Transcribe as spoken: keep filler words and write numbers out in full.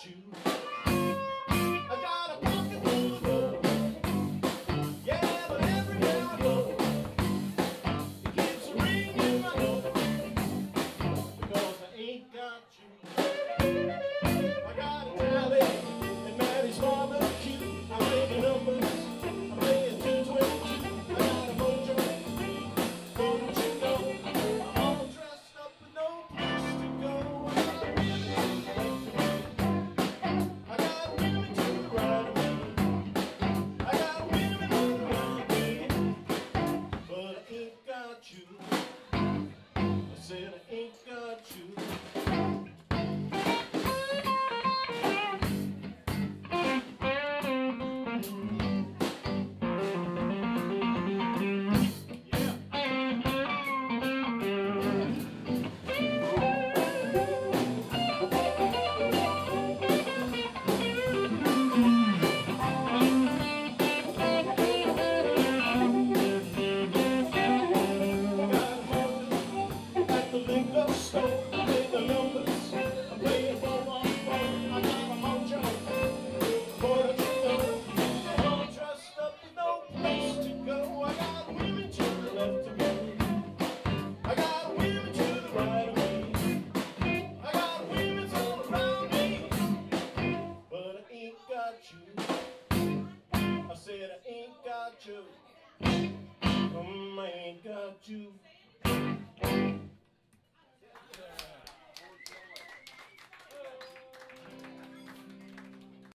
got you. I got a pocket full of gold. Yeah, but everywhere I go, it keeps a ring in my door, because I ain't got you. I got a tally at Maddie's barbecue. I'm making numbers. I'm playing two twenty-two. I got a mojo. Don't you know? I'm all dressed up with no place to go. I got women to the right of me. I got women to the right of me. But I ain't got you. I said I ain't got you. I said I ain't got you. Um, I ain't got you.